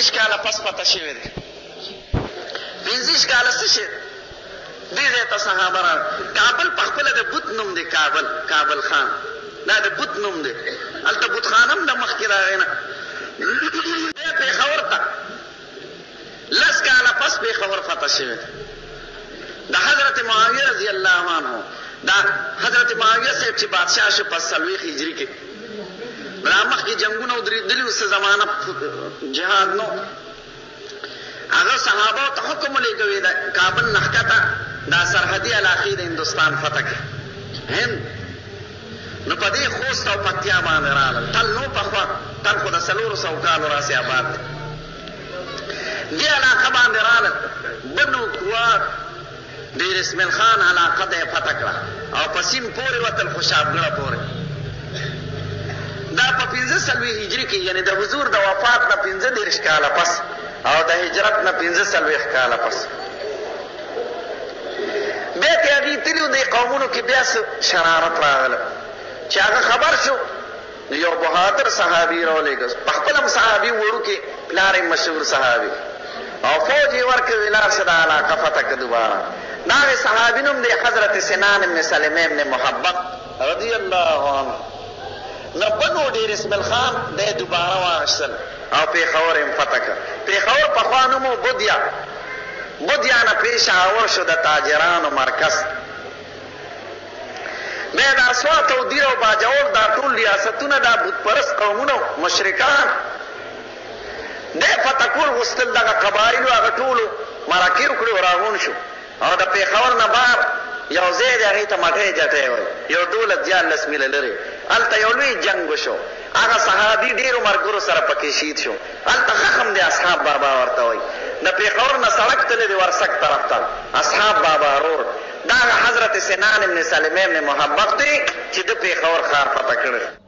پنځه کاله پس پته شوې دی. 15 کاله څه شي دې ځای ته صحابه راغلل. کابل په خپله د بت نوم دی. کابل خان دا د بت نوم دی. هلته بتخانه هم د مخکې راغی نه. بیا پېښور ته 10 کاله پس پېښور فتح شوی دی. د حضرت معاویه رضی الله عنه دا حضرت معاویه صاحب چې بادشاه شو په 40 هجري کې را مخکې جنګونه ودرېدلي اوس زمانه جهاد نو. هغه صحابو ته حکم ولېږوی د کابل نه ښکته دا سرحدي علاقې د هندوستان فتح کړي هند. نو په دې خوست او پکتیا باندې راغلل. تل نو پخوا تل خو د 400 کالو راسې آباد دی. دې علاقه باندې راغلل. بنو کوار د رسمل خان علاقه ته یې فتح کړه او په سیم پورې وتل خوشابګړه پورې. دا په 15 هجري کې یعنې د حضور د وفات نه 15 کاله پس او د هجرت نه 15 کاله پس بیا کې هغې تلي دې قومونو کې بیا شرارت راغله چې هغه خبر شو. یو بهادر صحابي راولېږه. په خپل هم صحابي وړوکې پلار یې مشهور صحابي او فوج یې ورکړ لاړ شه دا علاقه فتح کړه دوباره. د هغې صحابي نوم دی حضرت سنان بن سلمې بن محبت رضی الله عنه. نه بنو ډېر اسماعیل خان دی دوباره واخیستل او پېښور یې فتح کړ. پېښور پخوا نوم و بدیا نه پېښور شو د تاجرانو مرکز. بیا د اسوات او دیر او باجوړ دا ټول ریاستونه دا بتپرست قومونه مشرکان دی فتح کول غوښتل. دغه قبایلو هغه ټولو مرکې وکړې او راغون شو او د پېښور نه بهر یو ځای دی هغې ته مټۍ جټۍ وایي. یو 12 میله لرې هلته یو لوی جنګ وشو. هغه صحابي ډېرو ملګرو سره پکې شهید شو. هلته خخم دی اصحاب بابا ورته وایي. د پېښور نه سړک تللی دی ورسک طرف ته اصحاب بابا رور. دا حضرت سنان بن سلمې بن محبت دی چې د پېښور ښار فتح کړی.